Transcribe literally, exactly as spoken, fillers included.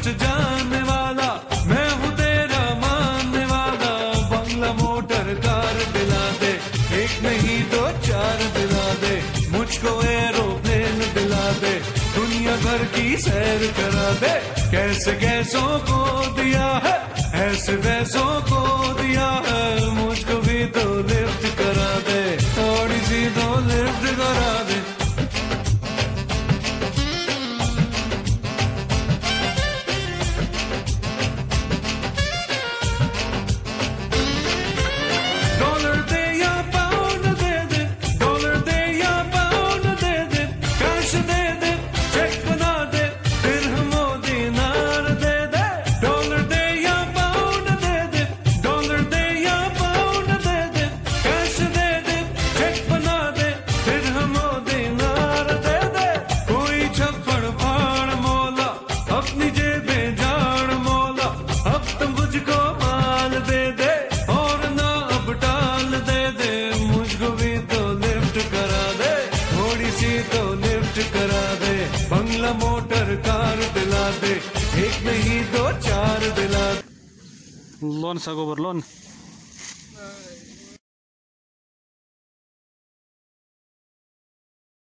जाने वाला, मैं हूँ तेरा मानने वाला। बंगला मोटर कार दिला दे, एक नहीं तो चार दिला दे। मुझको एरोप्लेन दिला दे, दुनिया भर की सैर करा दे। कैसे कैसों को दिया है, ऐसे वैसों को दिया है। मुझको भी तो लिफ्ट करा दे, थोड़ी सी तो लिफ्ट करा दे। डॉलर दे या पाउंड दे दे, डॉलर दे या पाउंड दे दे। कैश दे दे, चेक बना दे, दिरहमो दिनार दे दे। डॉलर दे या पाउंड दे दे, डॉलर दे या पाउंड दे दे। कैश दे दे, चेक बना दे, दिरहमो दिनार दे दे। कोई छप्पड़ फाड़ मौला, अपनी जेबें जाड़ मौला। अब तुम मुझको माल दे दे, और ना अब टाल दे दे। मुझको भी तो लिफ्ट करा दे, थोड़ी सी तो लिफ्ट करा दे। बंगला मोटर कार दिला दे, एक नहीं तो चार दिला दे। Loan सगोबर loan